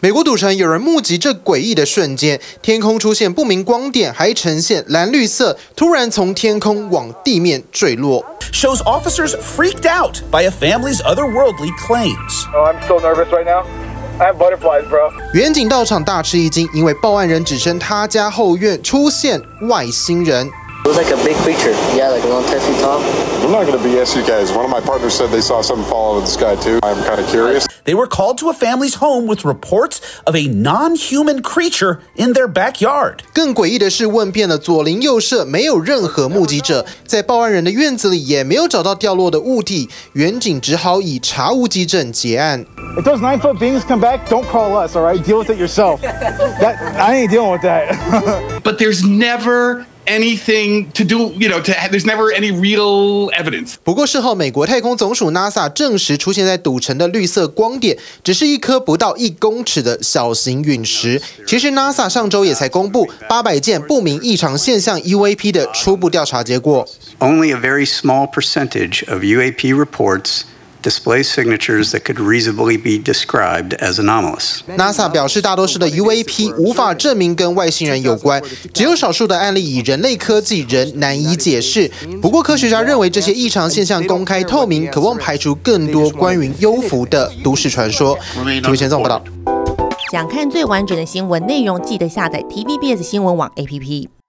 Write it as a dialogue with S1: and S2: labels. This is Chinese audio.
S1: 美国赌城有人目击这诡异的瞬间，天空出现不明光点，还呈现蓝绿色，突然从天空往地面坠落。
S2: Shows officers freaked out by a family's otherworldly claims.
S3: Oh, I'm so nervous right now. I have butterflies, bro.
S1: 远警到场大吃一惊，因为报案人指称他家后院出现外星人。
S4: It was like a big creature. Yeah, like around 10 feet tall.
S5: I'm not going to BS you guys. One of my partners said they saw something fall out of the sky too. I'm kind of curious.
S2: They were called to a family's home with reports of a non-human creature in their backyard.
S1: 更诡异的是，问遍了左邻右舍，没有任何目击者，在报案人的院子里也没有找到掉落的物体，远警只好以查无稽证结案。
S3: If those 9-foot beings come back, don't call us, all right? Deal with it yourself. I ain't dealing with that.
S6: But there's never anything to do, there's never any real evidence.
S1: 不过事后，美国太空总署 NASA 证实，出现在赌城的绿色光点，只是一颗不到1公尺的小型陨石。其实 NASA 上周也才公布800件不明异常现象 UAP 的初步调查结果。
S7: Only a very small percentage of UAP reports display signatures that could reasonably be described as anomalous.
S1: NASA 表示，大多数的 UAP 无法证明跟外星人有关，只有少数的案例以人类科技仍难以解释。不过，科学家认为这些异常现象公开透明，渴望排除更多关于幽浮的都市传说。TVBS 前报道。
S8: 想看最完整的新闻内容，记得下载 TVBS 新闻网 APP。